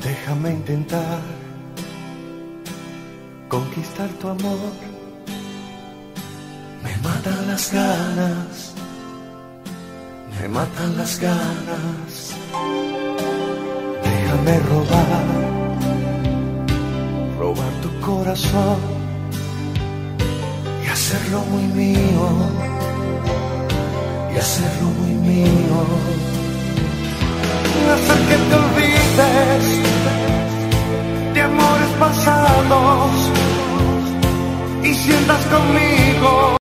Déjame intentar conquistar tu amor. Me matan las ganas, me matan las ganas. Déjame robar tu corazón y hacerlo muy mío, y hacerlo muy mío. Hacer que te olvides de amores pasados y sientas conmigo